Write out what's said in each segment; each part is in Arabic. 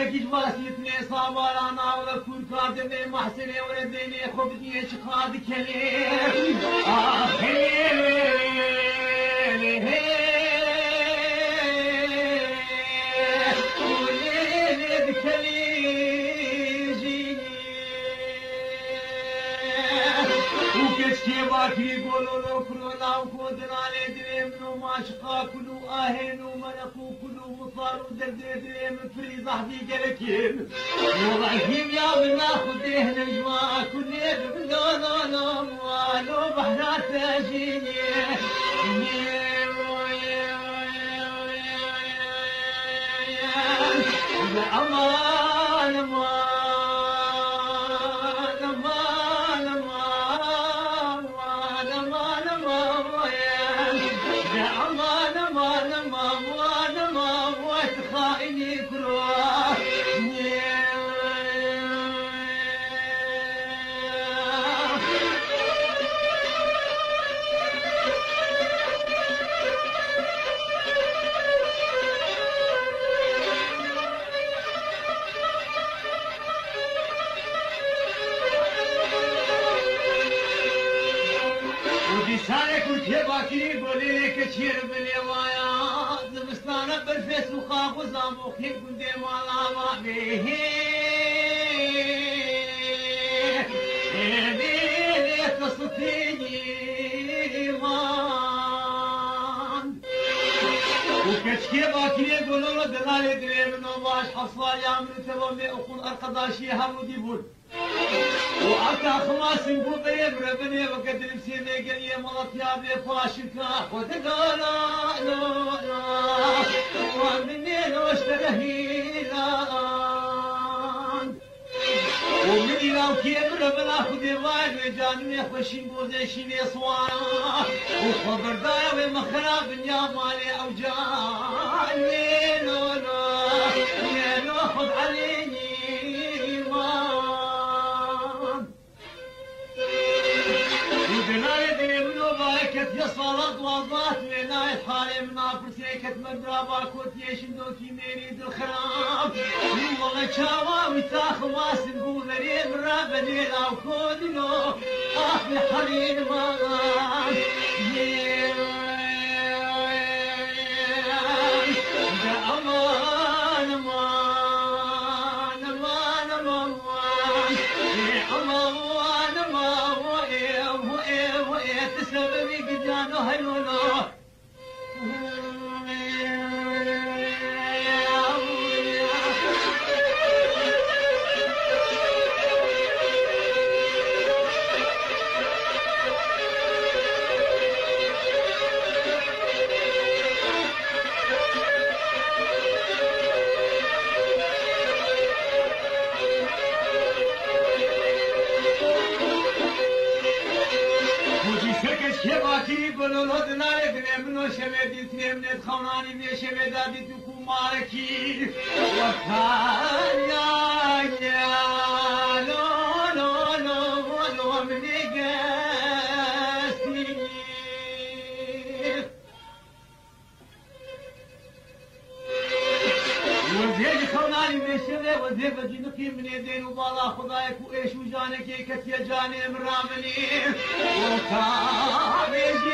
كيش واسيتني صابرانا ولا كل كاردني محسني ولا ديني خبني شقاد كليم باكري قولوا لو كلوا لا وكودنا على دريم وما شقا كلوا اهين وملكوا كلوا مصار ودردريم فري صاحبي قالكين وضعفين يا بناخذ نجوى كل يد لا لا لا والو بحرات تجيني امان امان باكري قولي لك كثير باليوايا زمستانه بالفيس وخاف وزامو خيب قندي مالا ما بيه ليه قصتيني مان وكشكي باكري قولوا له دلالي دريم نوماش حصلا يا من تبومي اخون ارقداشي هم ديبون وأنت خلاص نقول طيب ربني وقدر بسيني قال يا مرات يا بي فاشكا وتقال لا لا ومني لو اشتريه لان ومني لو كيف ربنا خذي وايد وجاني خوشين بوزي شيني صوانا وخبر دايا ومخراب يا مالي اوجاني لا لا يا لو خذ عليني يا صلاة وضات لنا الحالي من عفرسيكة مدرابا كوت يشندوكي ميريد الخراب والله شاوا ويتاخ واس نقول ريم رابني لاو كودنو اخي حرير مغان يا امان امان امان امان يا امان امان تسبب جانو هلولو باكري بلو لدنا لدنا شمدي تنمنت خوناني بي شمدادي تكو ماركي وكان يا لو لو لو لو مني قاسي وزيج خوناني بي شمدي وزيج بجنقي من يدين وبالا خدايك وايش وجانك كتيا جاني من رامني وكان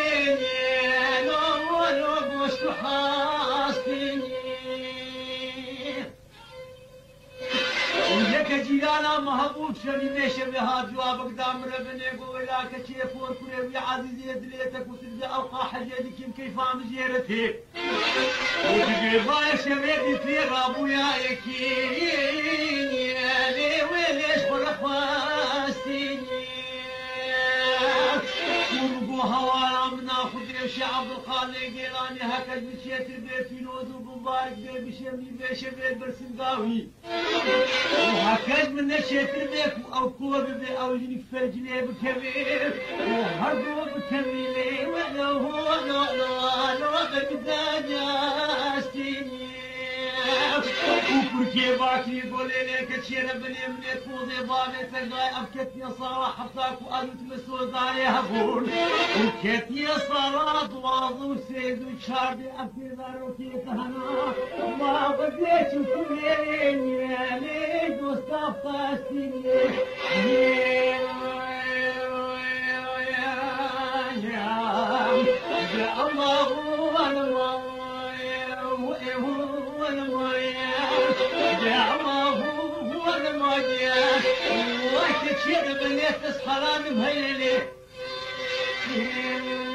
جيلانا محبوب شني ماشي بها جوابك دام ربنا يقول لك كيف فور يا عزيزي دليتك وترجع اوقع حجتك كيف عم زيارتي وتجيب يا شميدي في ابويا يكين يا لي وليش فرخواستيني ورقو هوالا مناخذ يا عبد الخالق جيلاني هكا مشيت البيت في نوز ومبارك بي بشمي بيش بيت برسنقاوي وهكذا من نشيت البيت او كوب بي او جنك فرجني بكبير وهرقو بكبيلي ولو هو لو قد جاستيني وكل كي باكي يقول لك تشير بني من يفوضي ضابي تلقاي أبكتني صراحة حفتاك وأنت مسود عليها بول وكتني صراحة واضو سيد وشاردي أبكي ذاروكي تهنا ما بديت كلين يا ليد واستفقستني يا الله يا الله هو الموجه وكتير بنيت حرام بهيلي